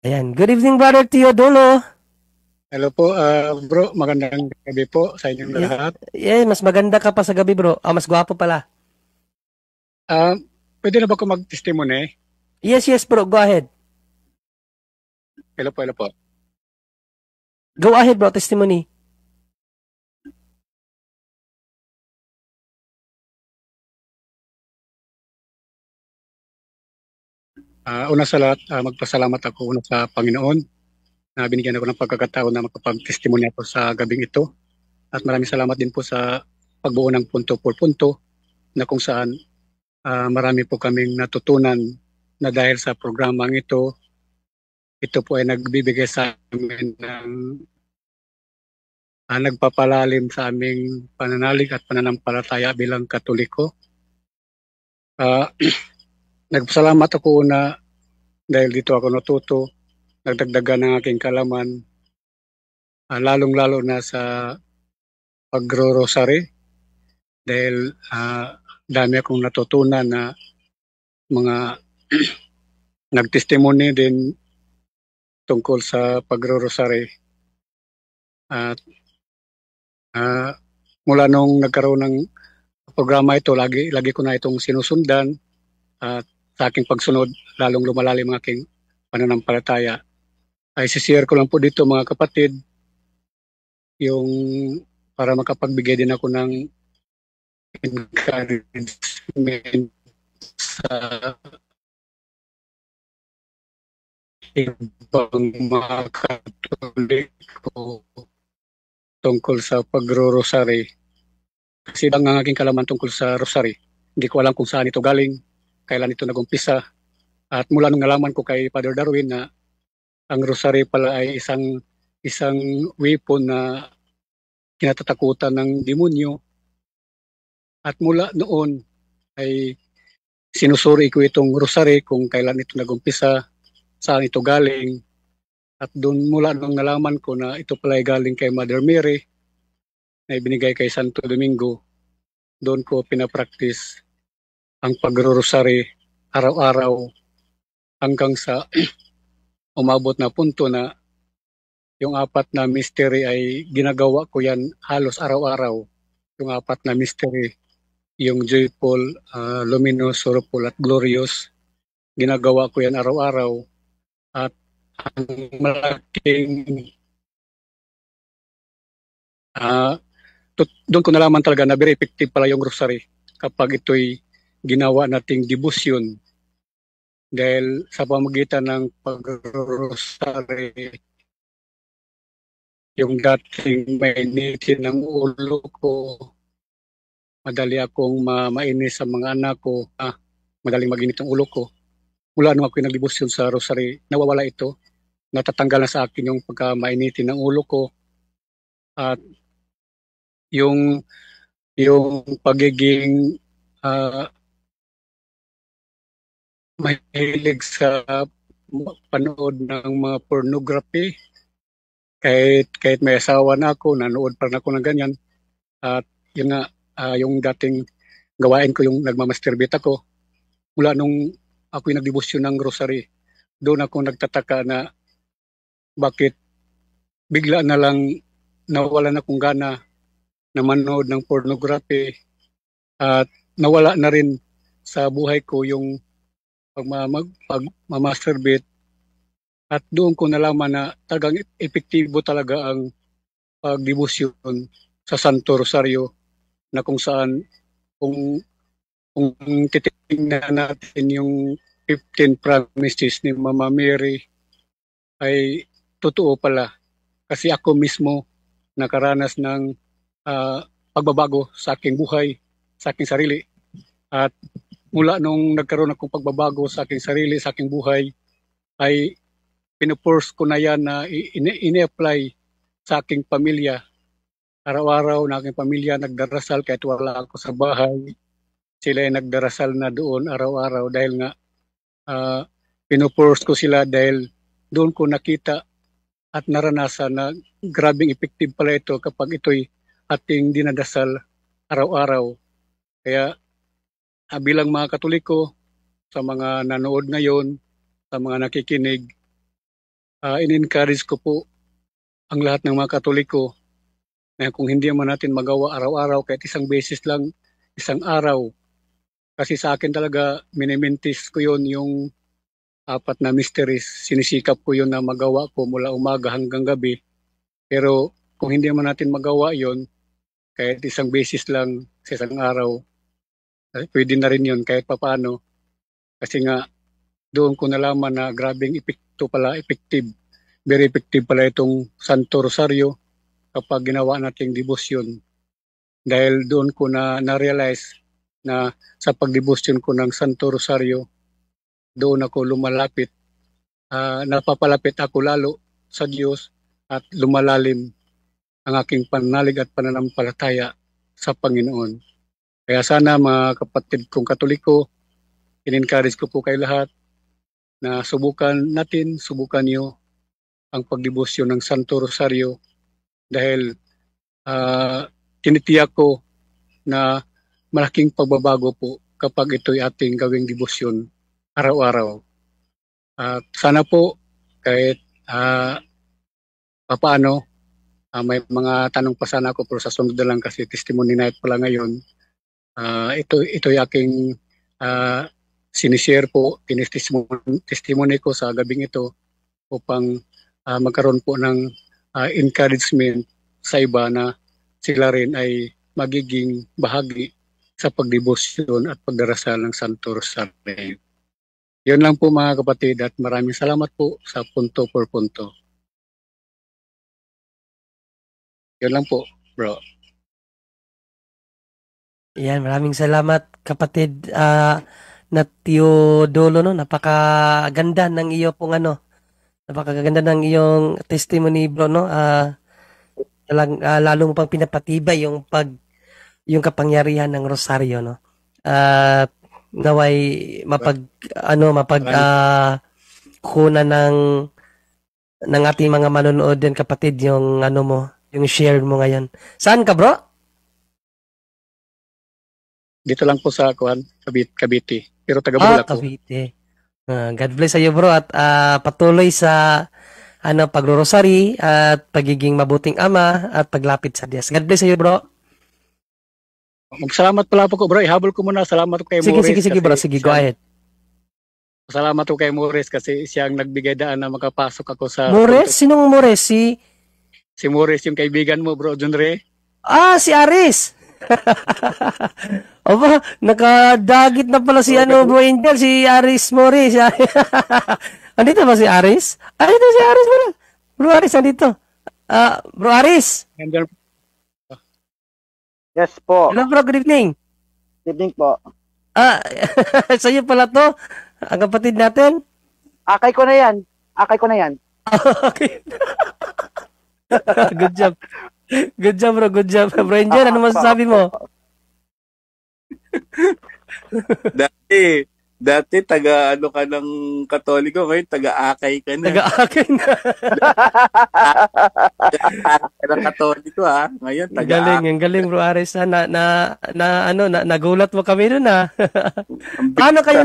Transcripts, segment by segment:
Ayan. Good evening, Brother Teodolo. Hello po, bro. Magandang gabi po sa inyong Yeah, lahat. yeah, mas maganda ka pa sa gabi, bro. Ah, mas gwapo pala. Ah, Pwede na ba ako mag-testimony? Yes, yes, bro. Go ahead. Hello po, hello po. Go ahead, bro. Testimony. Una sa lahat, magpasalamat ako una sa Panginoon na binigyan ako ng pagkakataon na makapag-testimony ako sa gabing ito. At maraming salamat din po sa pagbuo ng punto por punto na kung saan marami po kaming natutunan na dahil sa programang ito po ay nagbibigay sa amin ng nagpapalalim sa aming pananalig at pananampalataya bilang Katoliko. Ah, Nagpasalamat ako na dahil dito ako natuto, nagdagdagan ng aking kalaman, lalong-lalo na sa pagro-rosary dahil dami akong natutunan na mga nagtestimony din tungkol sa pagro-rosary. At ah, mula nung nagkaroon ng programa ito, lagi ko na itong sinusundan at sa aking pagsunod, lalong lumalalim ang aking pananampalataya. Ay sishare ko lang po dito mga kapatid, yung para makapagbigay din ako ng encouragement sa ibang mga Katoliko tungkol sa pagro-rosary. Kasi ang aking kalaman tungkol sa rosary, hindi ko alam kung saan ito galing, kailan ito nagumpisa. At mula nung nalaman ko kay Father Darwin na ang rosary pala ay isang weapon na kinatatakutan ng demonyo. At mula noon ay sinusuri ko itong rosary kung kailan ito nagumpisa, saan ito galing. At doon mula nung nalaman ko na ito pala ay galing kay Mother Mary na ibinigay kay Santo Domingo, doon ko pinapractice ang pagro-rosary araw-araw hanggang sa umabot na punto na yung apat na mystery ay ginagawa ko yan halos araw-araw. Yung apat na mystery, yung joyful, luminous, sorrowful at glorious, ginagawa ko yan araw-araw. At ang malaking uh, doon ko nalaman talaga na very effective pala yung rosary kapag ito'y ginawa nating debosyon dahil sa pamagitan ng pag-rosary, yung dating mainitin ng ulo ko, madali akong mainis sa mga anak ko, madaling maginit ang ulo ko. Mula nung ako nagdebosyon sa rosary, nawawala ito. Natatanggal na sa akin yung pagka-mainitin ng ulo ko at yung pagiging uh, mahilig sa panood ng mga pornography. Kahit may asawa na ako, nanood pa rin ako ng ganyan. At yun nga, yung dating gawain ko, yung nagmamasturbate ako. Mula nung ako yung nagdebosyon ng rosary, doon ako nagtataka na bakit bigla na lang nawalan akong gana na manood ng pornography at nawala na rin sa buhay ko yung pagmamasturbate at doon ko nalaman na talagang epektibo talaga ang pagdebosyon sa Santo Rosario na kung saan kung kung titingnan natin yung 15 promises ni Mama Mary ay totoo pala kasi ako mismo nakaranas ng uh, pagbabago sa aking buhay, sa aking sarili at mula nung nagkaroon akong pagbabago sa aking sarili, sa aking buhay ay pinupurse ko na yan na ini-apply sa aking pamilya. Araw-araw na aking pamilya nagdarasal kahit wala ako sa bahay. Sila ay nagdarasal na doon araw-araw dahil nga uh, pinupurse ko sila dahil doon ko nakita at naranasan na grabing effective pala ito kapag ito'y ating dinadasal araw-araw. Kaya bilang mga Katoliko, sa mga nanood ngayon, sa mga nakikinig, in-encourage ko po ang lahat ng mga Katoliko na kung hindi man natin magawa araw-araw, kahit isang beses lang, isang araw. Kasi sa akin talaga, minimintis ko yon yung 4 na mysteries. Sinisikap ko yon na magawa ko mula umaga hanggang gabi. Pero kung hindi man natin magawa yon, kahit isang beses lang sa isang araw, pwede na rin yon kahit papaano. Kasi nga, doon ko nalaman na grabing effective. Very effective pala itong Santo Rosario kapag ginawa nating debosyon. Dahil doon ko na-realize na sa pagdebosyon ko ng Santo Rosario, doon ako lumalapit. Napapalapit ako lalo sa Diyos at lumalalim ang aking pananalig at pananampalataya sa Panginoon. Kaya sana mga kapatid kong Katoliko, in-encourage ko po kayo lahat na subukan niyo ang pagdebosyon ng Santo Rosario dahil tinitiyak ko na malaking pagbabago po kapag ito'y ating gawing debosyon araw-araw. Sana po kahit papaano, may mga tanong pa sana ako pero sa sunod na lang kasi testimony night pala ngayon. Ito'y aking sinishare po, testimony ko sa gabing ito upang magkaroon po ng encouragement sa iba na sila rin ay magiging bahagi sa pagdebosyon at pagdarasal ng Santo Rosario. Yun lang po mga kapatid at maraming salamat po sa punto por punto. Yun lang po, bro. Yan, maraming salamat kapatid na Teodolo, no? Napakaganda ng iyo pong napakaganda ng iyong testimony, bro, no? Lalo mo pang pinapatibay yung kapangyarihan ng Rosario, no? Naway kuna ng ating mga manonood din kapatid yung yung share mo ngayon. Saan ka, bro? Dito lang po sa Cavite. Pero taga Bulacan po. Cavite. God bless sa iyo, bro, at patuloy sa pagrorosary at pagiging mabuting ama at paglapit sa Diyos. God bless sa iyo, bro. Magsalamat pala po ko, bro. Ihabol ko muna. Salamat ko kay Morris. Sige, bro. Sige, go ahead. Salamat ko kay Morris kasi siyang nagbigay daan na makapasok ako sa... Morris? Sinong Morris? Si Morris, yung kaibigan mo, bro, John Ray. Si Aris! Aba, nakadagit na pala si bro Angel, si Aris Morris. Andito ba si Aris? Andito si Aris pala. Bro Aris, andito. Bro Aris. Yes po. Hello bro, good evening. Good evening po. Sa'yo pala to, ang kapatid natin. Akay ko na yan. Okay. Good job. Good job, bro. Good job. Bro Angel, ano masasabi mo? Dati taga ka ng Katoliko, ngayon taga-akay ka na. Taga-akay na. Ng Katoliko ngayon Ang galing bro Aris nagulat mo kami doon Paano kayo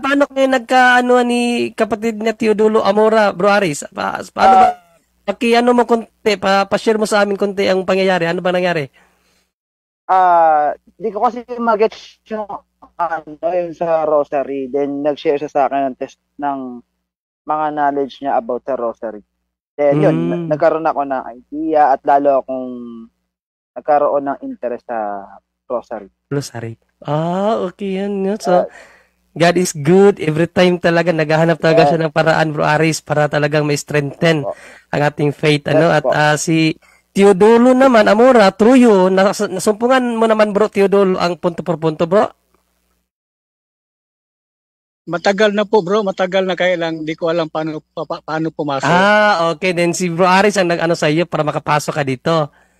ni kapatid ni Teodolo Amora, bro Aris? Paano ba? Mo konti, pa-share mo sa amin konti ang pangyayari. Ano ba nangyari? Di ko kasi mag-gets yung sa Rosary. Then, nag-share siya sa akin ng test ng mga knowledge niya about sa Rosary. Then, yun, nagkaroon ako ng idea at lalo akong nagkaroon ng interest sa Rosary. Okay yan. So, God is good. Every time talaga, naghahanap talaga siya ng paraan, bro Aris, para talagang may strengthen ang ating faith. At si Teodolo naman, Amora, through you, nasumpungan mo naman, bro, Teodolo, ang punto por punto, bro? Matagal na po, bro. Matagal na, kaya lang di ko alam paano pumasok. Okay. Then si bro Aris ang nag-ano sa iyo para makapasok ka dito.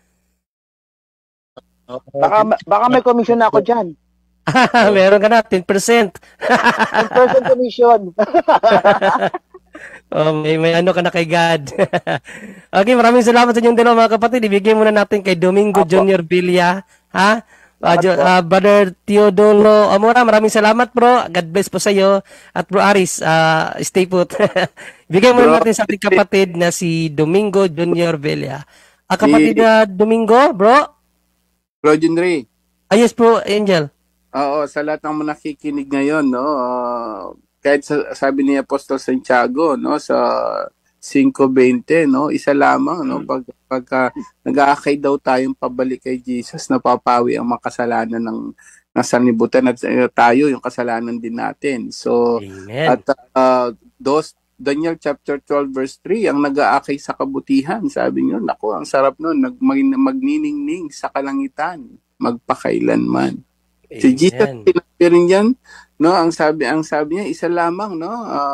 Baka may commission na ako dyan. Meron ka na, 10%. 10% commission. May ano ka na kay God. Okay, maraming salamat sa inyong dalawa mga kapatid. Ibigay muna natin kay Domingo Junior Villa, Brother Teodolo Amora, maraming salamat bro. God bless po sa iyo. At bro Aris, stay put. Bigay mo Bro, natin sa ating kapatid na si Domingo Junior Villa. Kapatid na Domingo, bro? Bro Junry. Yes bro, Angel. Oo, sa lahat ng mga nakikinig ngayon, no, kahit sabi ni Apostol Santiago, no, sa 5:20, no, isa lamang, no, pagka nag-aakay daw tayong pabalik kay Jesus, napapawi ang makasalanan ng sanlibutan at tayo yung kasalanan din natin. So, Amen. at Daniel chapter 12 verse 3, ang nag-aakay sa kabutihan, sabi niyo, nako, ang sarap nun, magniningning sa kalangitan, magpakailanman. Si Jesus sinabi rin yan, no, ang sabi niya isa lamang, no,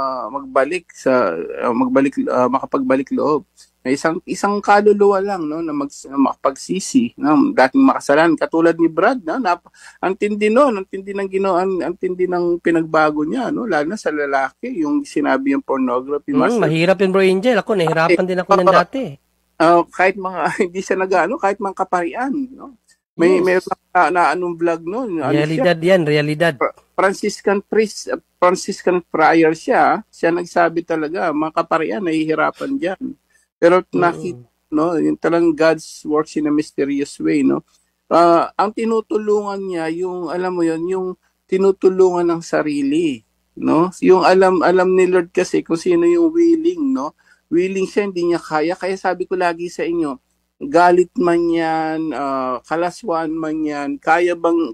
makapagbalik loob. Isang kaluluwa lang, no, na makapagsisi, no, dating makasalanan katulad ni Brad, no, ang tindi ng Ginoo, ang tindi ng pinagbago niya, no, lalo na sa lalaki, yung sinabi yung pornography. Mahirap yun bro Angel, ako nahirapan din ako ng dati. Kahit mga hindi siya kahit mga kaparian, no. May na anong vlog noon. Realidad yan, realidad. Franciscan friar siya nagsabi talaga, mga kaparian nahihirapan diyan. Pero nakita, no, yung talagang God's works in a mysterious way, no. Ang tinutulungan niya, yung alam mo yon, yung tinutulungan ng sarili, no. Yung alam ni Lord kasi kung sino yung willing, no. Willing siya, hindi niya kaya sabi ko lagi sa inyo, galit man yan, kalaswaan man yan, kaya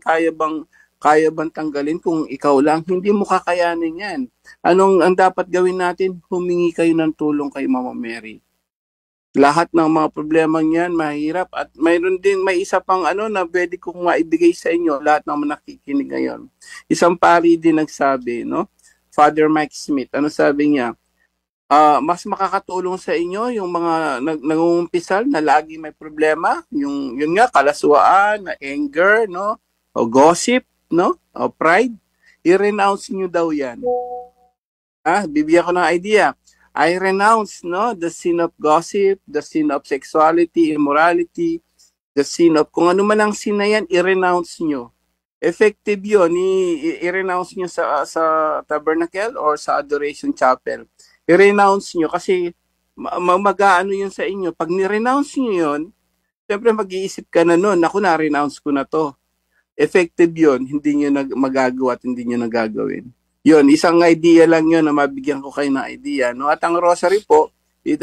bang tanggalin kung ikaw lang? Hindi mo kakayanin yan. Ang dapat gawin natin? Humingi kayo ng tulong kay Mama Mary. Lahat ng mga problema niyan, mahirap. At may isa pang na pwede kong maibigay sa inyo, lahat ng mga nakikinig ngayon. Isang pari din nagsabi, no? Father Mike Smith, sabi niya? Mas makakatulong sa inyo yung mga nangungumpisal na lagi may problema, yun nga, kalaswaan, anger, no, o gossip, no, o pride, i-renounce nyo daw yan. Bibigyan ko ng idea. I renounce, no, the sin of gossip, the sin of sexuality, immorality, the sin of, kung ano man ang sin na yan, i-renounce nyo. Effective yun, i-renounce nyo sa tabernacle or sa adoration chapel. I-renounce nyo kasi mag-aano yun sa inyo. Pag ni-renounce nyo yun, siyempre mag-iisip ka na nun, ako na-renounce ko na to. Effective yun, hindi nyo magagawa at hindi nyo nagagawin. Yun, isang idea lang yun na mabigyan ko kayo ng idea. No? At ang rosary po,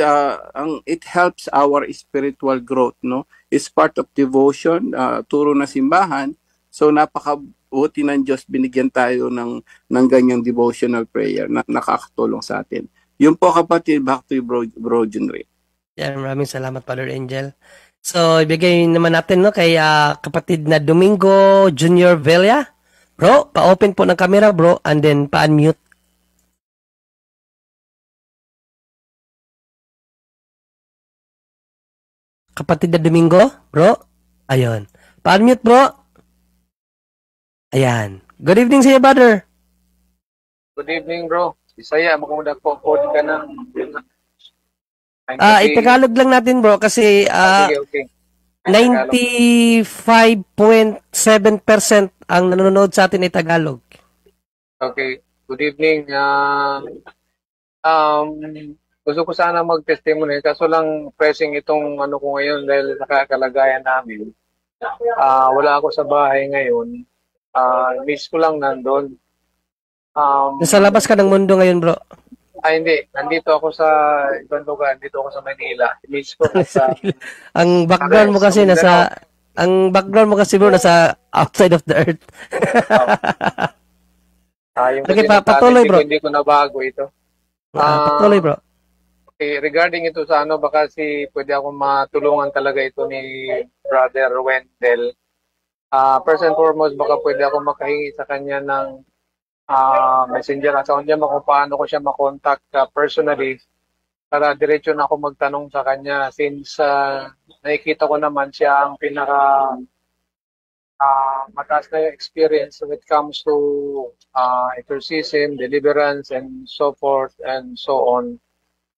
it helps our spiritual growth. No? It's part of devotion, turo na simbahan. So napakabuti ng Diyos, binigyan tayo ng ganyang devotional prayer na nakakatulong sa atin. Yun po kapatid, back to you, bro Junry. Maraming salamat, Father Angel. So, ibigay naman natin kay kapatid na Domingo Junior Villa. Bro, pa-open po ng camera, bro, and then pa-unmute. Kapatid na Domingo, bro. Ayun. Pa-unmute, bro. Ayan. Good evening sa iyo, brother. Good evening, bro. Isaya, magmuna po ka na. Itagalog lang natin, bro, kasi okay. 95.7% ang nanonood sa atin ay Tagalog. Okay. Good evening. Gusto ko sana mag-testimony, kaso lang pressing itong ko ngayon dahil sa kalagayan namin. Wala ako sa bahay ngayon. Miss ko lang nandun. Nasa labas ka ng mundo ngayon, bro? Hindi. Nandito ako sa ibang lugar. Nandito ako sa Manila. Miss ko nasa... ang background mo kasi bro, nasa outside of the earth. Okay, patuloy, bro. Hindi ko nabago ito. Patuloy, bro. Okay, regarding ito sa baka pwede akong matulungan talaga ito ni Brother Wendell. First and foremost, baka pwede ako makahingi sa kanya ng messenger account niya, kung paano ko siya makontak personally para diretso na ako magtanong sa kanya since nakikita ko naman siya ang pinaka mataas na experience when it comes to exorcism, deliverance, and so forth and so on.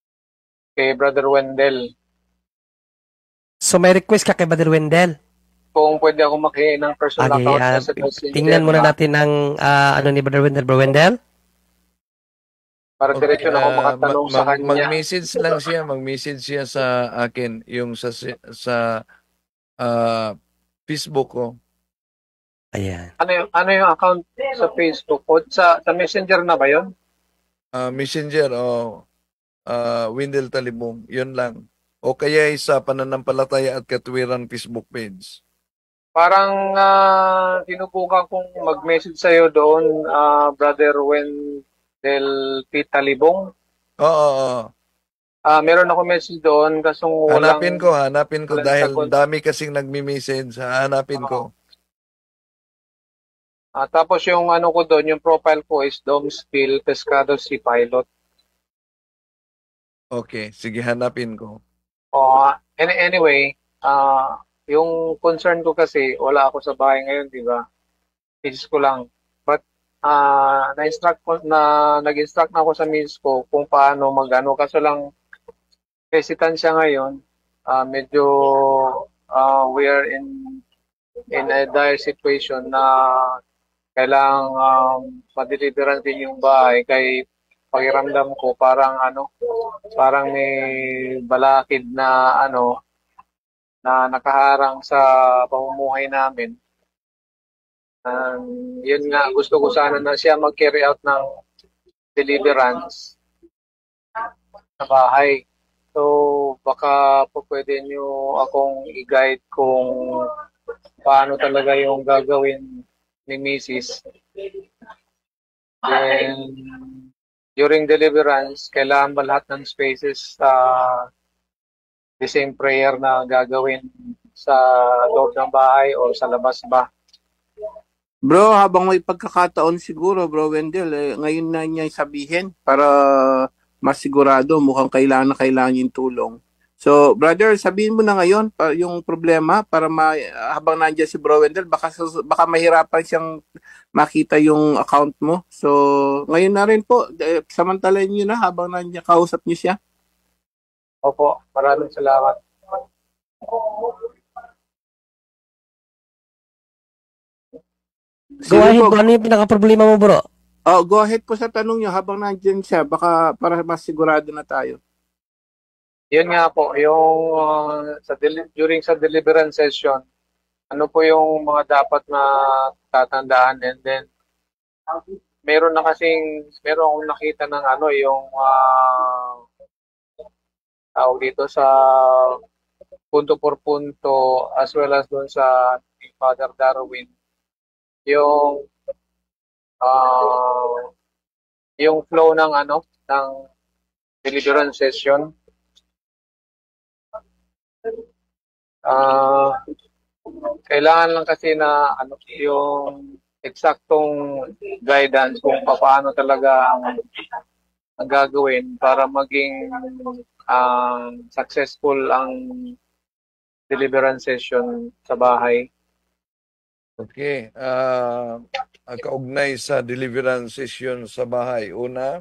Kay Brother Wendell. So may request ka kay Brother Wendell? kung pwede ako makihingi ng personal Okay, account niya sa Messenger. tingnan muna natin ang ano ni Brother Wendell. Bro Wendell? Para diretso na ako makatanong sa kanya. Mag-message lang siya, mag-message siya sa akin, yung sa Facebook ko. Ayan. Ano yung account sa Facebook? O sa Messenger na ba yun? Messenger o Wendell Talibong, yun lang. O kaya sa Pananampalataya at Katwiran Facebook page. Parang sinubukan kong mag-message sa'yo doon, Brother Wendell P. Talibong. Oo. Meron ako message doon kasi walang... Hanapin ko dahil dami kasing nagmi-message. Hanapin ko. Tapos yung ano ko doon, yung profile ko is Domsville Pescado Sea Pilot. Okay, sige, hanapin ko. Anyway, yung concern ko kasi, wala ako sa bahay ngayon, di ba? Miss ko lang. But, nag-instruct na ako sa miss ko kung paano mag-ano. Kaso lang, hesitant siya ngayon. Medyo, we are in a dire situation na kailangang madeliveran din yung bahay. Kay pakiramdam ko, parang may balakid na na nakaharang sa pamumuhay namin. Yun nga, gusto ko sana na siya mag-carry out ng deliverance sa bahay. So, baka po pwede nyo akong i-guide kung paano talaga yung gagawin ni Mrs. Then, during deliverance, kailangan ba lahat ng spaces the same prayer na gagawin sa loob ng bahay o sa labas ba? Bro, habang may pagkakataon siguro, Bro Wendell, ngayon na niya sabihin para masigurado, mukhang kailangan yung tulong. So, brother, sabihin mo na ngayon yung problema para habang nandiyan si Bro Wendell, baka mahirapan siyang makita yung account mo. So, ngayon na rin po, samantalahin niyo na habang nandiyan, kausap niyo siya. Opo, maraming salamat. Go ahead, ano yung pinaka-problema mo, bro? Go ahead po sa tanong niyo habang nandiyan siya, baka para mas sigurado na tayo. Yun nga po, yung during sa deliverance session, ano po yung mga dapat na tatandaan, and then meron akong nakita ng yung tawag dito sa punto por punto as well as doon sa Father Darwin, yung flow ng ng deliverance session. Kailangan lang kasi na yung eksaktong guidance kung paano talaga ang gagawin para maging successful ang deliverance session sa bahay. Okay. Kaugnay sa deliverance session sa bahay. Una,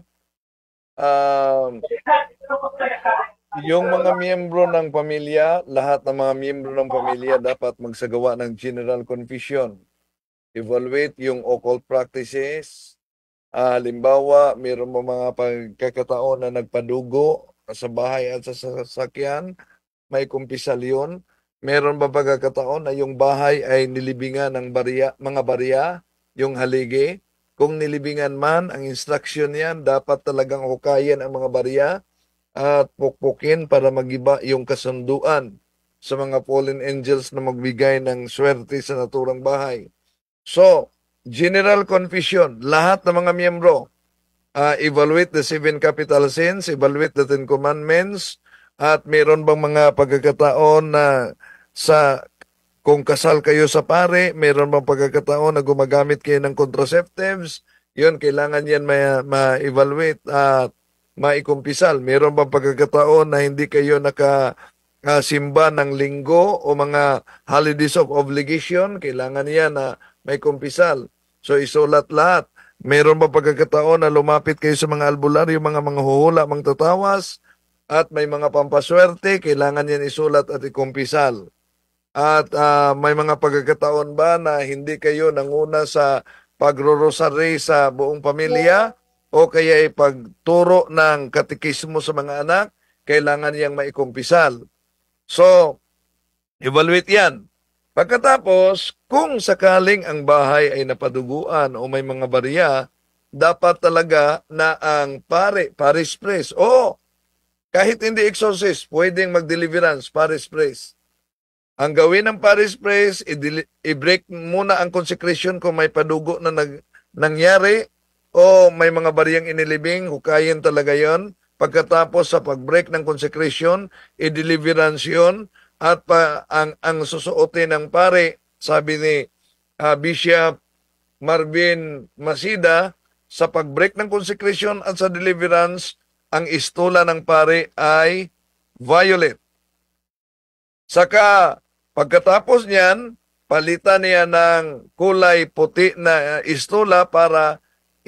yung mga miyembro ng pamilya, lahat ng mga miyembro ng pamilya dapat magsagawa ng general confession. Evaluate yung occult practices. Halimbawa, mayroon mga pagkakataon na nagpadugo sa bahay at sa sasakyan, may kumpisal yun. Meron ba pagkakataon na yung bahay ay nilibingan ng mga barya, yung haligi? Kung nilibingan man, ang instruction yan, dapat talagang hukayin ang mga barya at pukpukin para magiba yung kasunduan sa mga fallen angels na magbigay ng swerte sa naturang bahay. So, general confession, lahat ng mga miyembro, evaluate the 7 capital sins, evaluate the 10 commandments, at meron bang mga pagkakataon na kung kasal kayo sa pare, meron bang pagkakataon na gumagamit kayo ng contraceptives, yun, kailangan yan ma-evaluate at maikumpisal. Meron bang pagkakataon na hindi kayo nakasimba ng linggo o mga holidays of obligation, kailangan yan na may kumpisal. So, isulat lahat. Meron bang pagkakataon na lumapit kayo sa mga albularyo, mga huhula, mga tatawas, at may mga pampaswerte, kailangan yan isulat at ikumpisal. At may mga pagkakataon ba na hindi kayo nanguna sa pagro-rosary sa buong pamilya o kaya ay pagturo ng katekismo sa mga anak, kailangan niyang maikumpisal. So, evaluate yan. Pagkatapos, kung sakaling ang bahay ay napaduguan o may mga barya, dapat talaga na ang paris priest, o kahit hindi exorcist, pwedeng mag-deliverance, paris priest. Ang gawin ng paris priest, i-break muna ang consecration kung may padugo na nangyari o may mga bariyang inilibing, hukayin talaga yon. Pagkatapos sa pag-break ng consecration, i-deliverance yun at ang susuotin ng pare, sabi ni Bishop Marvin Masida, sa pag-break ng consecration at sa deliverance, ang istula ng pare ay violet. Saka pagkatapos niyan, palitan niya ng kulay puti na istula para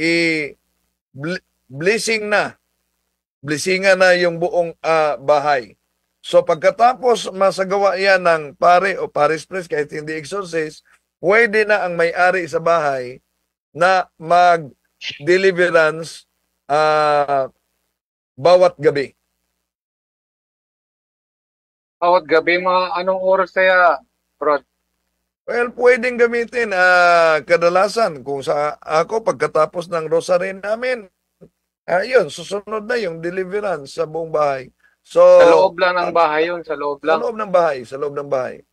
blessingan na yung buong bahay. So pagkatapos masagawa yan ng pare o paris priest, kahit hindi exorcist, pwede na ang may-ari sa bahay na mag-deliverance bawat gabi. Bawat gabi, mga anong oras kaya, Rod? Well, pwedeng gamitin kadalasan kung sa ako pagkatapos ng rosary namin, yun, susunod na yung deliverance sa buong bahay. So, Sa loob lang ng bahay yun, sa loob sa lang. loob ng bahay, sa loob ng bahay.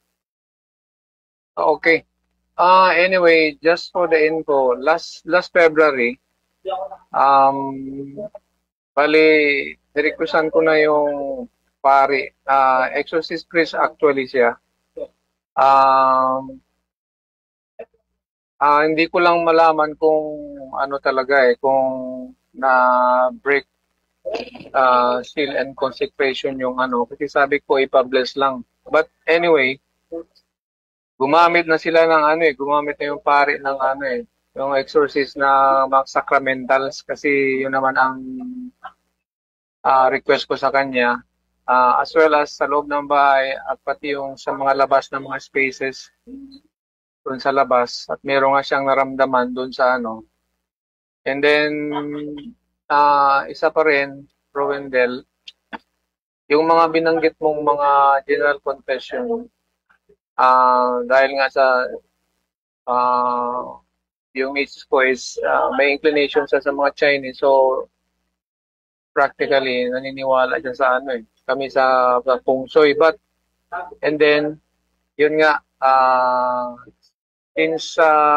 Okay. Anyway, just for the info, last February, bali, nirequestan ko na yung pari. Exorcist priest actually siya. Hindi ko lang malaman kung ano talaga kung na-break seal and consecration yung ano. Kasi sabi ko, ipa-bless lang. But anyway, gumamit na sila ng gumamit na yung pari ng yung exorcist na mga sacramentals kasi yun naman ang request ko sa kanya. As well as sa loob ng bahay at pati yung sa mga labas ng mga spaces doon sa labas at meron nga siyang naramdaman doon sa ano. And then, isa pa rin, Rowendell, yung mga binanggit mong mga general confession, dahil nga sa yung misis ko is may inclination sa mga Chinese, so practically naniniwala siya sa kami sa Feng Shui. But and then yun nga since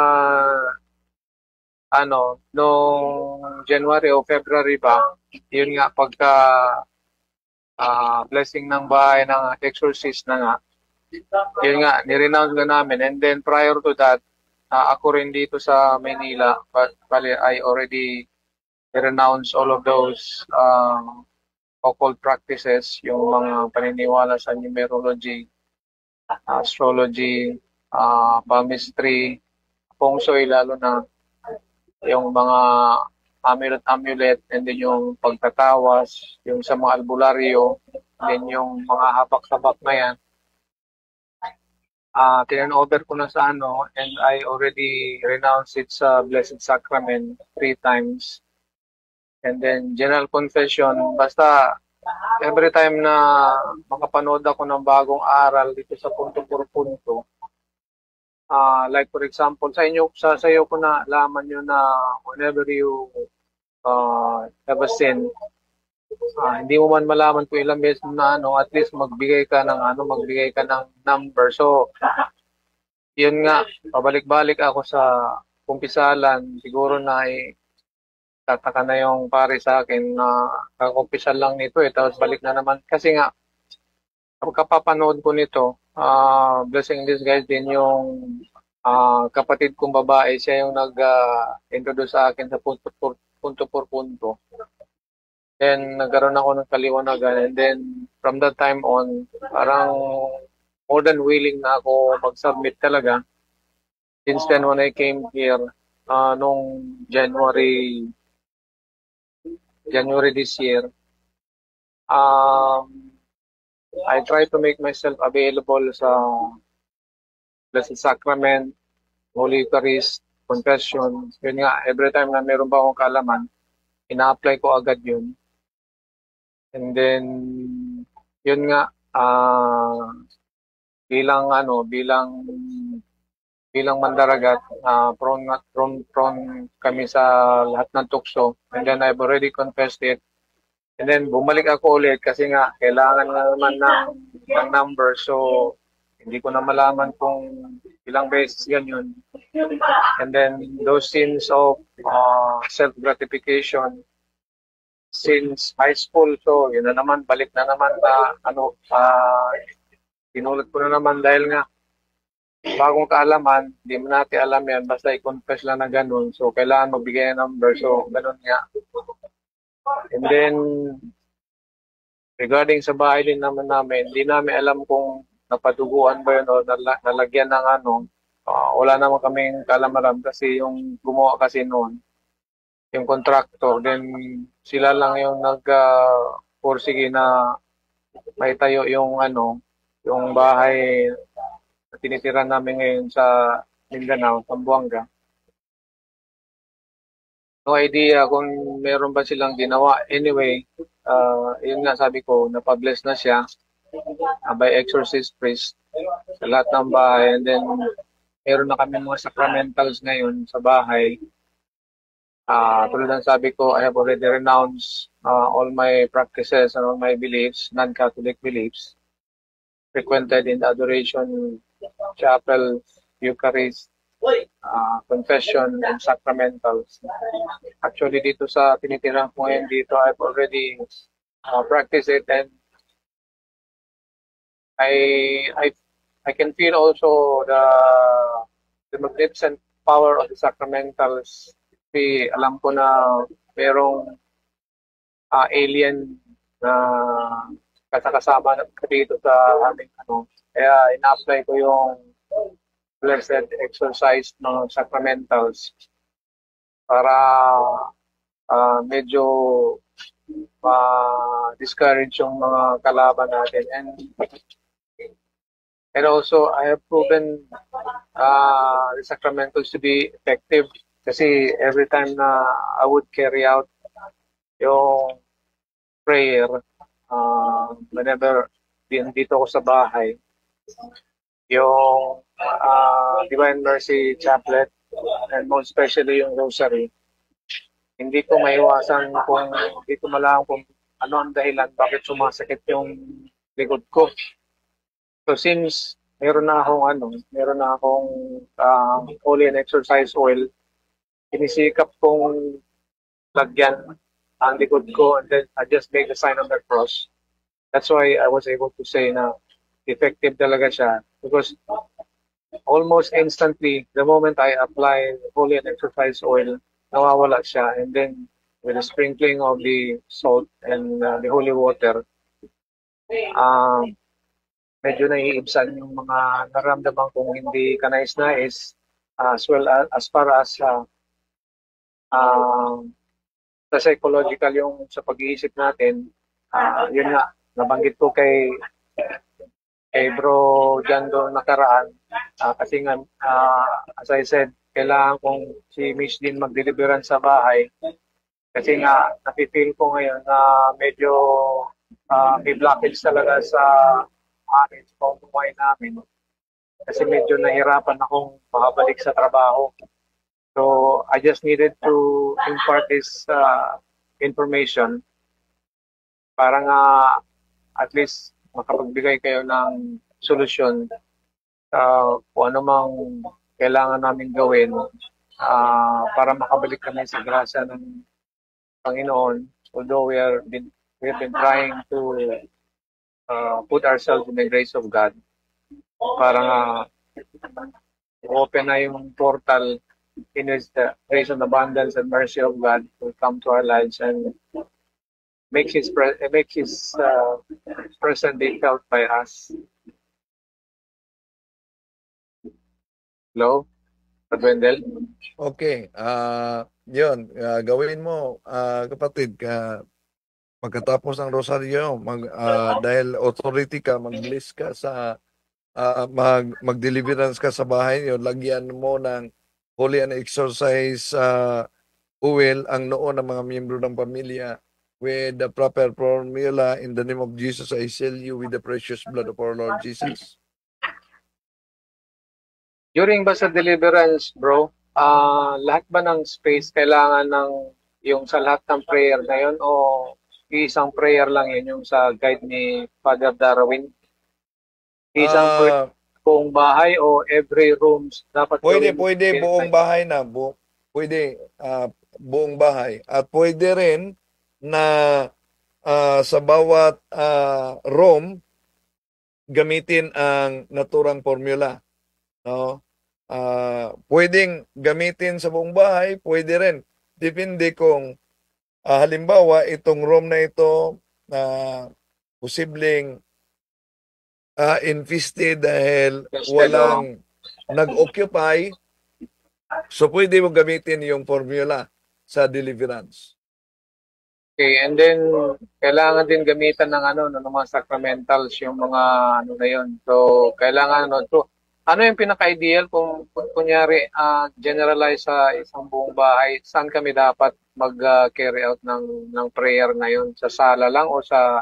noong January o February ba, yun nga pagka blessing ng bahay ng exorcist na nga, yun nga ni-renounce nga namin. And then prior to that, ako rin dito sa Manila, but I already renounce all of those occult practices, yung mga paniniwala sa numerology, astrology, palmistry, feng shui, lalo na yung mga amulet, and then yung pagtatawas, yung sa mga albularyo, and then yung mga habak-habak na yan. Tinan-over ko na sa and I already renounced it sa Blessed Sacrament 3 times. And then, general confession, basta every time na makapanood ako ng bagong aral dito sa punto por punto, like for example, sa iyo ko na laman nyo na whenever you have a sin, hindi mo man malaman kung ilang beses na at least magbigay ka ng number. So, yun nga, pabalik-balik ako sa kumpisalan, siguro na tataka na yung pare sa akin na kakumpisal lang nito tapos balik na naman. Kasi nga, pagkapapanood ko nito, blessing in disguise din yung kapatid kong babae, siya yung nag-introduce sa akin sa punto por punto. Then, nagkaroon ako ng kaliwanagan. And then, from that time on, parang more than willing na ako mag-submit talaga. Since then, when I came here, nung January this year, I try to make myself available sa Blessed Sacrament, Holy Eucharist, Confession. Yun nga, every time na meron ba akong kaalaman, ina-apply ko agad yun. And then, yun nga, bilang mandaragat, prone kami sa lahat ng tukso. And then I've already confessed it. And then bumalik ako ulit kasi nga kailangan nga naman ng number. So hindi ko na malaman kung ilang beses yan yun. And then those sins of self-gratification since high school. So yun na naman, balik na naman na tinulad ko na naman dahil nga bagong kaalaman, hindi mo natin alam yan, basta i-confess lang na ganun. So, kailangan magbigay ng number. So, ganun nga. And then, regarding sa bahay din naman namin, hindi namin alam kung napaduguan ba yun o nalagyan ng ano. Wala naman kaming kalamaram kasi yung gumawa kasi noon, yung contractor, then sila lang yung nag-porsige na may tayo yung ano, yung bahay na tinitira namin ngayon sa Mindanao, Zamboanga. No idea kung meron ba silang ginawa. Anyway, yun nga sabi ko, napabless na siya by exorcist priest sa lahat ng bahay. And then, meron na kami mga sacramentals ngayon sa bahay. Tulad ng sabi ko, I have already renounced all my practices and all my beliefs, non-Catholic beliefs, frequented in the adoration chapel, Eucharist, confession, and sacramentals. Actually, dito sa tinitirang ko ngayon dito, I've already practiced it, and I can feel also the magnificent power of the sacramentals. Kasi alam ko na merong alien na kasama dito sa aming ano. Kaya ina-apply ko yung blessed exercise ng sacramentals para medyo discourage yung mga kalaban natin. And also, I have proven the sacramentals to be effective kasi every time na I would carry out yung prayer, whenever dito ako sa bahay, yung Divine Mercy Chaplet, and most especially yung Rosary, hindi ko maiwasan kung hindi ko malaman kung ano ang dahilan bakit sumasakit yung likod ko. So since meron na akong holy and exercise oil, inisikap kong lagyan ang likod ko, and then I just make the sign of the cross. That's why I was able to say na effective talaga siya, because almost instantly, the moment I apply holy and exercise oil, nawawala siya. And then with the sprinkling of the salt and the holy water, medyo naiibsan yung mga naramdaman kong hindi kanais-nais, as well as far as sa psychological yung sa pag-iisip natin. Yun nga, nabanggit ko kay Bro Jando nakaraan, kasi nga, as I said, kailangan kong si Miss din mag-deliveran sa bahay kasi nga napipil ko ngayon na medyo may blockage talaga sa amin, sa pamumuhay namin, kasi medyo nahirapan akong makabalik sa trabaho. So I just needed to impart this information para nga at least makapagbigay kayo ng solusyon kung ano mang kailangan namin gawin para makabalik kami sa grasya ng Panginoon. Although we have been trying to put ourselves in the grace of God para nga open na yung portal in which the grace and abundance and mercy of God will come to our lives and make His presence be felt by us. Hello, Wendell? Okay, yun, gawin mo, kapatid, pagkatapos ng rosaryo, dahil authority ka, mag-bless ka sa mag-deliverance ka sa bahay niyo, lagyan mo ng Holy and Exorcise oil ang noo ng mga miyembro ng pamilya with the proper formula. In the name of Jesus, I seal you with the precious blood of our Lord Jesus. During ba sa deliverance, bro, lahat ba ng space kailangan ng yung sa lahat ng prayer na yun o isang prayer lang yun yung sa guide ni Father Darwin? Isang prayer buong bahay o every rooms dapat Pwede gawin? buong bahay na. Pwede buong bahay. At pwede rin na sa bawat room gamitin ang naturang formula. No? Pwedeng gamitin sa buong bahay, pwede rin. Depende kung halimbawa itong room na ito posibleng infested dahil walang nag-occupy, so pwede mo gamitin yung formula sa deliverance. Okay, and then kailangan din gamitan ng mga sacramentals yung mga na yun. So kailangan so ano yung pinaka-ideal kung kunyari generalize sa isang buong bahay, saan kami dapat mag-carry out ng prayer na yun? Sa sala lang o sa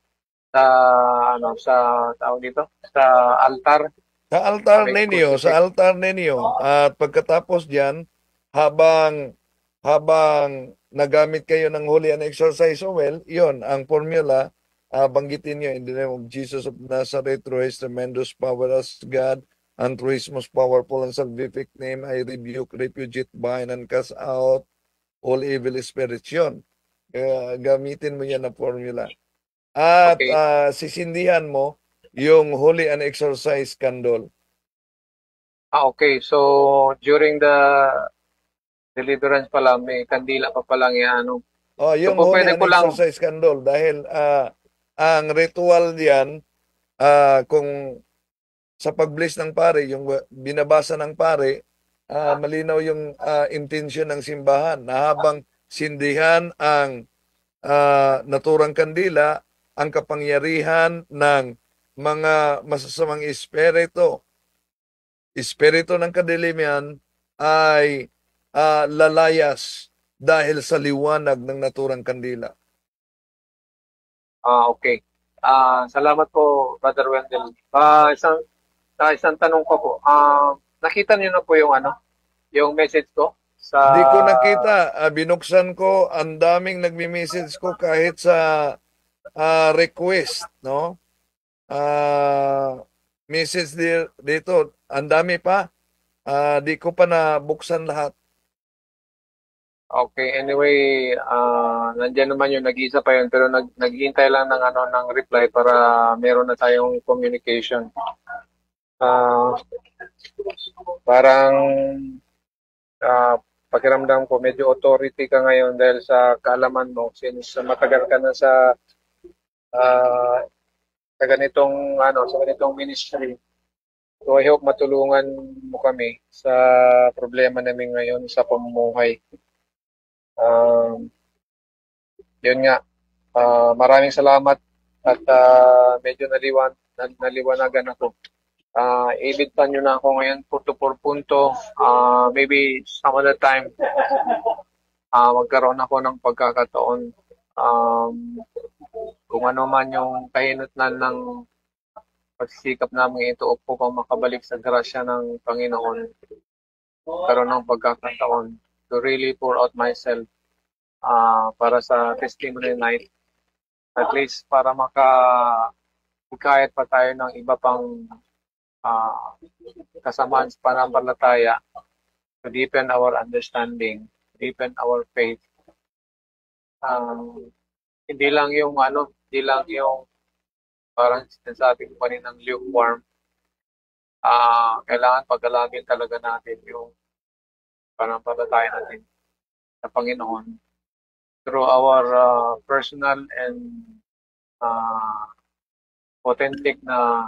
tawag dito? Sa altar? Sa altar ninyo. At pagkatapos diyan, habang nagamit kayo ng Holy and Exorcise oil, yon ang formula, banggitin nyo, in the name of Jesus of Nazareth, through His tremendous power as God, and through His most powerful and salvific name, I rebuke, repudiate, bind, and cast out all evil spirits. Yun. Gamitin mo yan na formula. At sisindihan mo yung Holy and Exorcise candle. Okay. So, during the deliverance pala, may kandila pa palang yan. Yung so, Holy and Exorcise candle. Dahil ang ritual diyan, kung sa pag-bless ng pare, yung binabasa ng pare, malinaw yung intention ng simbahan na habang sindihan ang naturang kandila, ang kapangyarihan ng mga masasamang espiritu ng kadiliman ay lalayas dahil sa liwanag ng naturang kandila. Okay. Salamat po, Brother Wendell. Isang tanong ko po. Nakita niyo na po yung message ko? Hindi ko nakita. Binuksan ko, ang daming nagmi-message ko kahit sa request, no? Message dito, ang dami pa. Di ko pa nabuksan lahat. Okay, anyway, nandiyan naman yung nag-iisa pa yun, pero naghihintay lang ng reply para meron na tayong communication. Parang pakiramdam ko medyo authority ka ngayon dahil sa kaalaman mo since matagal ka na sa ganitong ministry. So I hope matulungan mo kami sa problema namin ngayon sa pamumuhay. Yun nga, maraming salamat at medyo naliwanagan ako. Ibigtan nyo na ako ngayon punto por punto. Maybe some other time magkaroon ako ng pagkakataon kung ano man yung kahinatnan ng pagsisikap namin ito upang makabalik sa grasya ng Panginoon. Karoon ng pagkakataon to really pour out myself para sa testimony night. At least para makahikayat pa tayo ng iba pang kasamaan sa pananampalataya to deepen our understanding, deepen our faith. Hindi lang yung parang sinasabi ko kanina ng lukewarm. Kailangan pag-alagin talaga natin yung pananampalataya natin sa Panginoon through our personal and authentic na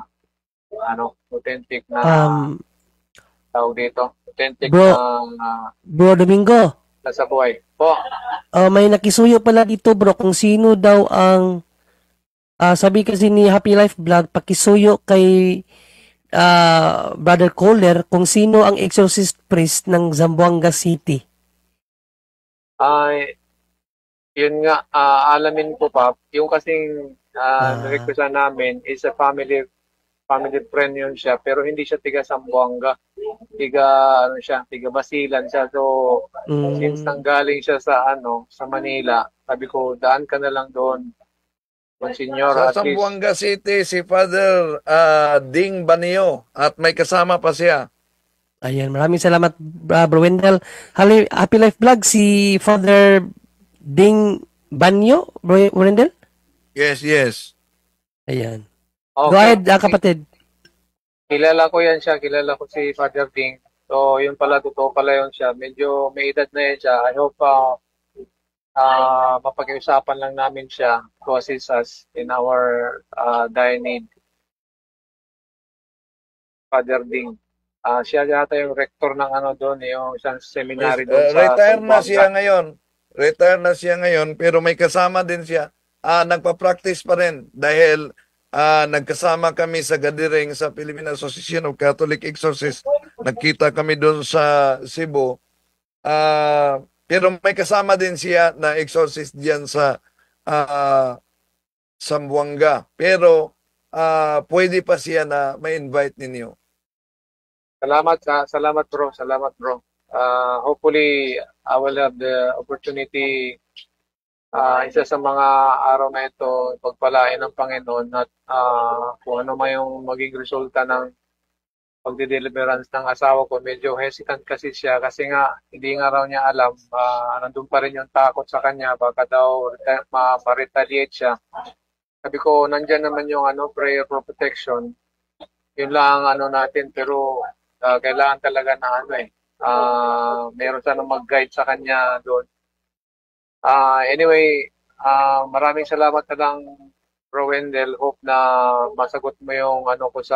tawag dito, authentic Bro Domingo, sa buhay po. May nakisuyo pala dito bro kung sino daw ang sabi kasi ni Happy Life Vlog, pakisuyo kay Brother Kohler, kung sino ang exorcist priest ng Zamboanga City. Ay, yun nga, alamin ko pa, yung kasing requestan namin is a family friend yun siya, pero hindi siya tiga Zamboanga. Tiga Basilan siya. So, since nanggaling siya sa Manila, sabi ko, daan ka na lang doon. Monsignor, Sa at least, Zamboanga City, si Father Ding Banio at may kasama pa siya. Ayan, maraming salamat, Bro Wendell. Happy Life Vlog, si Father Ding Banyo, Bro Wendell? Yes, yes. Ayan. okay. Go ahead, kapatid. Kilala ko yan siya, kilala ko si Father Ding. So, yun pala, totoo pala yun siya. Medyo may edad na yan siya. I hope mapag-iusapan lang namin siya to assist us in our dire need. Father Ding. Siya yata yung rector ng doon, yung isang seminary doon sa Retire na Zamboanga. siya ngayon. Retire na siya ngayon, pero may kasama din siya. Nagpa-practice pa rin dahil nagkasama kami sa Gadiring sa Philippine Association of Catholic Exorcists. Nagkita kami doon sa Cebu. Pero may kasama din siya na exorcist diyan sa Zamboanga. Pero pwede pa siya na ma-invite ninyo. Salamat bro. Hopefully I will have the opportunity isa sa mga araw na ito pagpalain ng Panginoon at kung ano man yung maging resulta ng pagdideliverance ng asawa ko. Medyo hesitant kasi siya kasi nga hindi nga raw niya alam, nandun pa rin yung takot sa kanya baka daw ma-retaliate siya. Sabi ko, nandyan naman yung prayer for protection. Yun lang ang natin, pero kailangan talaga na meron sana mag-guide sa kanya doon. Anyway, maraming salamat na lang, Bro Wendell. Hope na masagot mo yung ko sa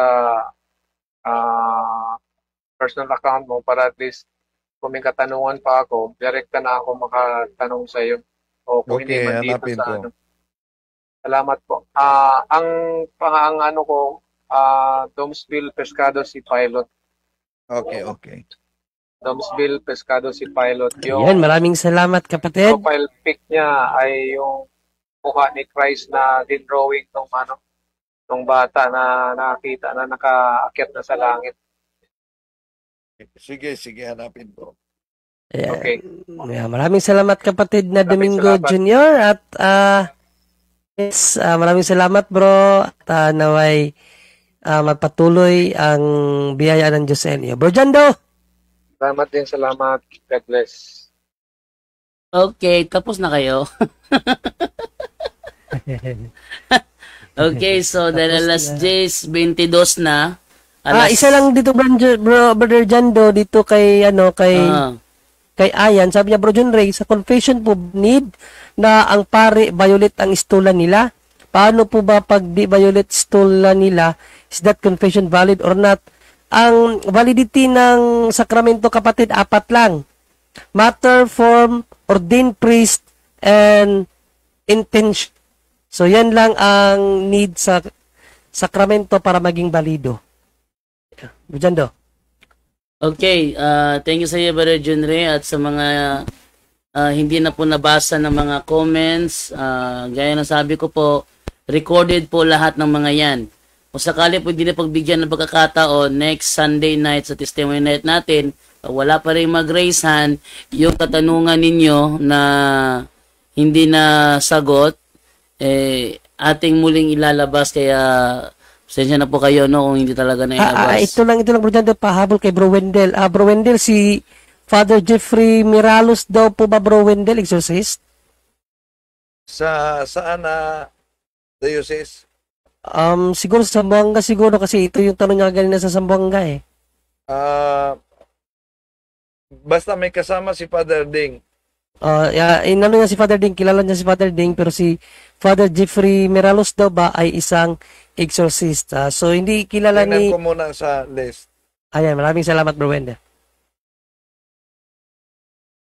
personal account mo para at least kung may katanungan pa ako, direkta na ako makatanong sa iyo. O kung hindi man dito sa ko. Salamat po. Ang ko, Domsville Pescado si Pilot. Okay. Domsville Pescado si Pilot. Ayan, maraming salamat, kapatid. Profile pic niya ay yung mukha ni Christ na din-drawing nung bata na nakita na nakaakyat na sa langit. Sige, hanapin ko. Ayan. Okay. Ayan, maraming salamat, kapatid na Maraming Domingo salamat. Jr. At maraming salamat, bro. At naway magpatuloy ang biyaya ng Diyos sa inyo. Bro Jando! Salamat. God bless. Okay, tapos na kayo. Okay, so dahil alas 10:22 na. Isa lang dito, Brother Jando, dito kay kay Ayan. Sabi niya, Bro John Ray, sa confession po need na ang pare violate ang stula nila. Paano po ba pag di violate stula nila, is that confession valid or not? Ang validity ng sakramento, kapatid, 4 lang. Matter, form, ordained priest, and intention. So, yan lang ang need sa sakramento para maging valido. Bujando. Okay, thank you sa iyo, Brother John Ray, at sa mga hindi na po nabasa ng mga comments. Gaya ng sabi ko po, recorded po lahat ng mga yan. Kung sakali po hindi na pagbigyan ng pagkakataon, next Sunday night sa testimony night natin, wala pa rin mag-raise hand, yung katanungan ninyo na hindi na sagot, ating muling ilalabas. Kaya pasensya na po kayo kung hindi talaga na ilabas. Ito lang Bro Jando, pahabol kay Bro Wendell. Bro Wendell, si Father Jeffrey Miralos daw po ba, Bro Wendell, exorcist? Saan diocese? Siguro sa Zamboanga siguro, kasi ito yung tanong niya kanina sa Zamboanga eh. Basta may kasama si Father Ding. Inano niya si Father Ding, kilala niya si Father Ding, pero si Father Jeffrey Miralos daw ba ay isang exorcist. So hindi kilala Tingnan ni... ko muna sa list. Ayan, maraming salamat, Bro Wendell.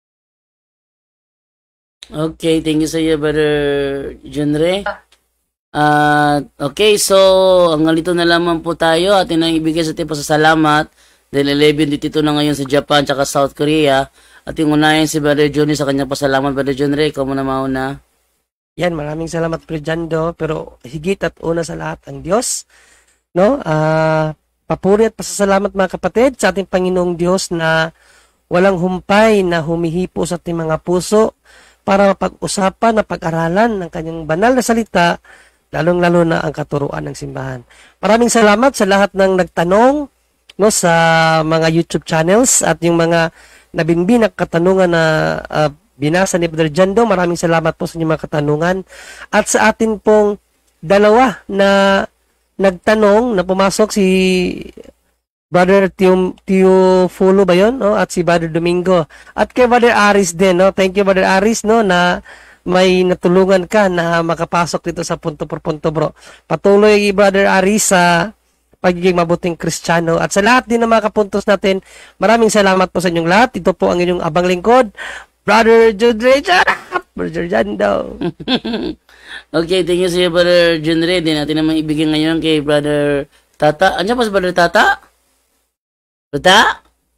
Okay, thank you sa iyo, Brother John Ray. Okay, so hanggang dito na lamang po tayo. Atin ang ibigay sa ating pasasalamat dahil 11:22 na ngayon sa Japan at South Korea. At yung unahin si Brother Johnny sa kanyang pasalamat. Brother John Ray, ikaw muna mauna. Yan, maraming salamat Brother Jando, pero higit at una sa lahat ang Diyos, no? Papuri at pasasalamat mga kapatid sa ating Panginoong Diyos na walang humpay na humihipo sa ating mga puso para mapag-usapan na pag-aralan ng kanyang banal na salita, lalong-lalo na ang katuruan ng simbahan. Maraming salamat sa lahat ng nagtanong, no, sa mga YouTube channels at yung mga nabinbin na katanungan na binasa ni Brother Jando. Maraming salamat po sa inyong mga katanungan. At sa atin pong dalawa na nagtanong na pumasok, si Brother Teofilo ba yun? No? At si Brother Domingo. At kay Brother Aris din. No? Thank you Brother Aris, no, na may natulungan ka na makapasok dito sa punto por punto, bro. Patuloy Brother Aris sa pagiging mabuting Kristiyano. At sa lahat din ng mga kapuntos natin, maraming salamat po sa inyong lahat. Ito po ang inyong abang lingkod, Brother Judre, Brother Jando. Okay, thank you sa iyo, Brother John Ray. Din natin naman ibigay ngayon kay Brother Tata. Andiyan pa si Brother Tata? Tata?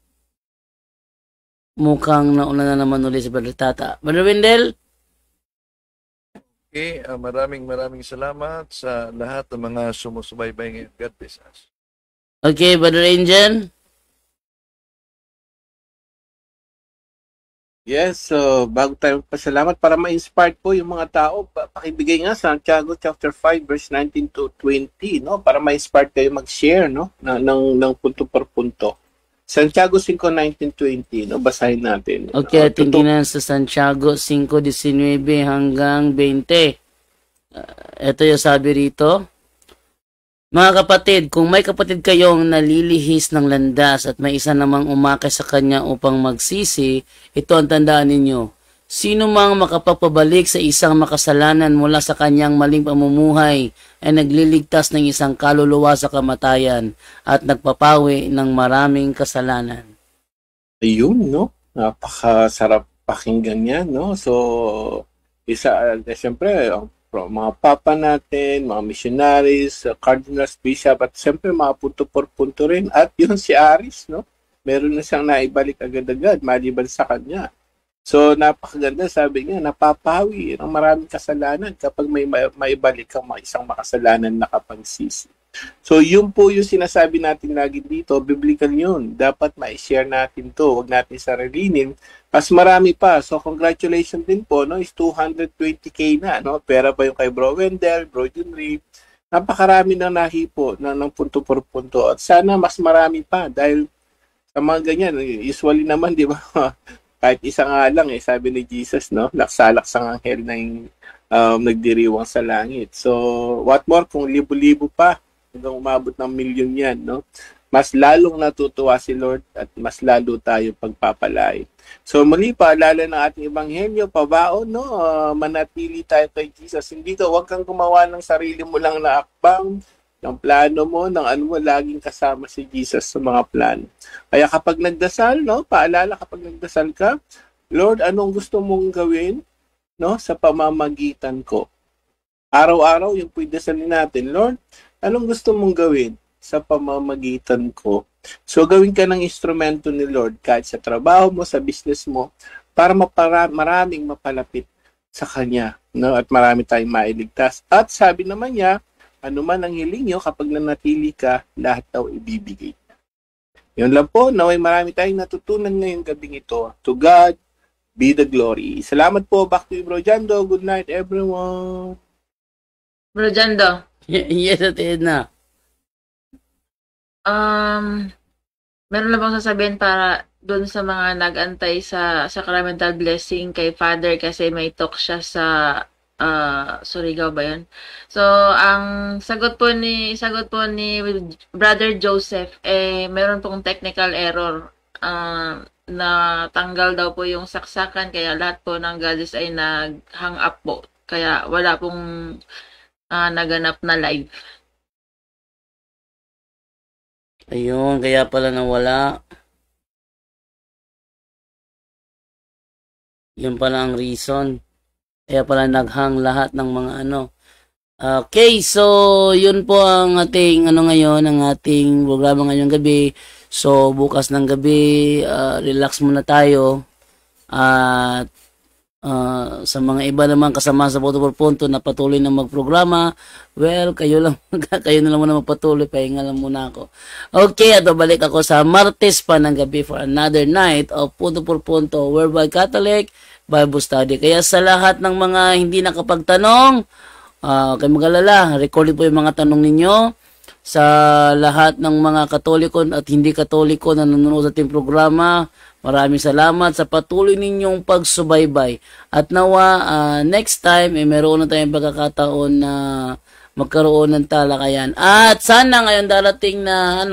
Mukhang nauna na naman ulit si Brother Tata. Brother Wendell? Okay, maraming salamat sa lahat ng mga sumusubaybay ngayon. God bless us. Okay, Brother Angel? Yes, so bago tayo pasalamat, para ma-inspire po yung mga tao, pakibigay nga Santiago chapter 5 verse 19 to 20, no? Para ma-inspire kayo mag-share, no? ng punto per punto. Santiago 5:19-20, no? Basahin natin. Okay, tingnan sa Santiago 5:19 hanggang 20. Ito yung sabi rito. Mga kapatid, kung may kapatid kayong nalilihis ng landas at may isa namang umakay sa kanya upang magsisi, ito ang tandaan ninyo. Sino mang makapagpabalik sa isang makasalanan mula sa kanyang maling pamumuhay ay nagliligtas ng isang kaluluwa sa kamatayan at nagpapawi ng maraming kasalanan. Ayun, no? Napakasarap pakinggan yan, no? So, siyempre, mga papa natin, mga missionaries, cardinals, bishop, at siyempre mga punto por punto rin. At yun si Aris, no? Meron na siyang naibalik agad-agad, maliban sa kanya. So, napakaganda, sabi niya, napapawi ng maraming kasalanan kapag may maibalik kang isang makasalanan na kapagsisi. So, yun po yung sinasabi natin lagi dito, biblical yun. Dapat ma-share natin to, huwag natin sarilinin. Mas marami pa. So, congratulations din po, no? Is 220K na, no? Pera pa yung kay Bro Wendell, Bro Junri. Napakarami na nahipo ng punto por punto. At sana mas marami pa dahil sa mga ganyan, usually naman, di ba? Kahit isa nga lang, sabi ni Jesus, no? Laksa-laksang anghel na yung nagdiriwang sa langit. So, what more kung libo-libo pa hanggang umabot ng milyon yan, no? Mas lalong natutuwa si Lord at mas lalo tayo pagpapalay. So, muli paalala ng ating ebanghelyo, pabaon, no? Manatili tayo kay Jesus. Hindi ka, huwag kang gumawa ng sarili mo lang na akbang, ng plano mo, ng ano mo, laging kasama si Jesus sa mga plano. Kaya kapag nagdasal, no, paalala kapag nagdasal ka, Lord, anong gusto mong gawin, no, sa pamamagitan ko? Araw-araw yung pwedesal natin, Lord, anong gusto mong gawin sa pamamagitan ko? So, gawin ka ng instrumento ni Lord kahit sa trabaho mo, sa business mo, para maraming mapalapit sa Kanya, no, at marami tayong mailigtas. At sabi naman niya, ano man ang hiling nyo, kapag nanatili ka, lahat daw ibibigay. Yun lang po, naway marami tayong natutunan ngayong gabing ito. To God be the glory. Salamat po. Back to you, Bro Jando. Good night, everyone. Bro Jando. Yes, at na. Meron na bang sasabihin para doon sa mga nag-antay sa sacramental blessing kay Father kasi may talk siya sa Surigao ba yun? So, ang sagot po ni Brother Joseph, meron pong technical error. Na tanggal daw po yung saksakan, kaya lahat po ng gadgets ay nag-hang up po. Kaya wala pong naganap na live. Ayun, kaya pala nawala. Yun pala ang reason. Kaya pala naghang lahat ng mga Okay, so yun po ang ating ngayon, ang ating programa ngayong gabi. So bukas ng gabi, relax muna tayo. At sa mga iba naman kasama sa Punto por Punto na patuloy na magprograma, well, kayo na lang muna magpatuloy, pahinga lang muna ako. Okay, at balik ako sa Martes pa ng gabi for another night of Punto por Punto Worldwide Catholic Bible Study. Kaya sa lahat ng mga hindi nakapagtanong, kayo mag-alala, recorded po yung mga tanong ninyo. Sa lahat ng mga Katoliko at hindi Katoliko na nanonood sa ating programa, maraming salamat sa patuloy ninyong pagsubaybay. At nawa, next time, meron na tayong pagkakataon na magkaroon ng talakayan. At sana ngayon darating na,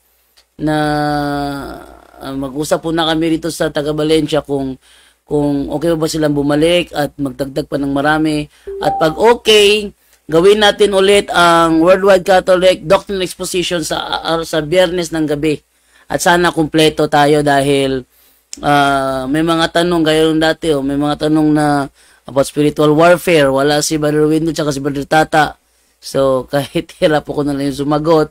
mag-usap po na kami rito sa taga Valencia kung okay ba silang bumalik at magdagdag pa ng marami. At pag okay, gawin natin ulit ang Worldwide Catholic Doctrinal Exposition sa Biyernes ng gabi. At sana kumpleto tayo dahil may mga tanong gaya ng dati, may mga tanong na about spiritual warfare. Wala si Brother Windo at si Brother Tata. So kahit hirap ako na lang yung sumagot.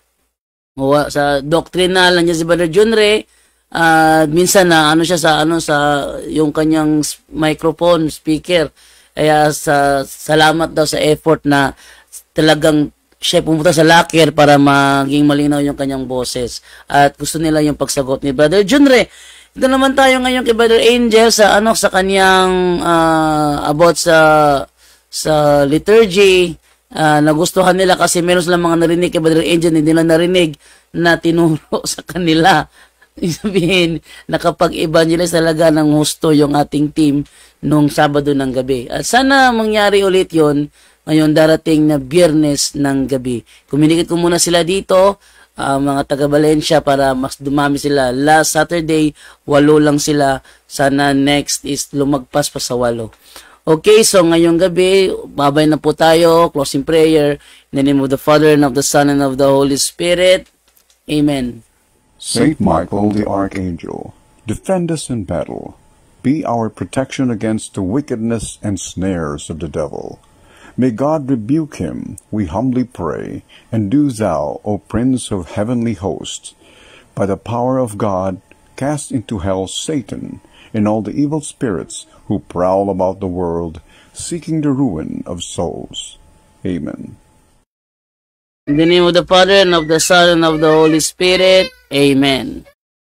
Sa doctrinal, nandiyan si Brother Junre. Minsan na siya sa yung kanyang microphone speaker. Kaya salamat daw sa effort na talagang siya pumunta sa locker para maging malinaw yung kanyang boses. At gusto nila yung pagsagot ni Brother Junre. Ito naman tayo ngayon kay Brother Angel sa sa kanyang about sa liturgy. Nagustuhan nila kasi meron silang mga narinig kay Brother Angel, hindi nila narinig na tinuro sa kanila. Sabihin, nakapag-evangelize talaga ng husto yung ating team nung Sabado ng gabi. At sana mangyari ulit yon ngayon darating na Biyernes ng gabi. Communicate ko muna sila dito, mga taga Valencia, para mas dumami sila. Last Saturday, 8 lang sila. Sana next is lumagpas pa sa 8. Okay, so ngayong gabi, babay na po tayo. Closing prayer. In the name of the Father, and of the Son, and of the Holy Spirit. Amen. Saint Michael the Archangel, defend us in battle. Be our protection against the wickedness and snares of the devil. May God rebuke him, we humbly pray, and do thou, O Prince of heavenly hosts, by the power of God, cast into hell Satan and all the evil spirits who prowl about the world, seeking the ruin of souls. Amen. In the name of the Father, and of the Son, and of the Holy Spirit. Amen.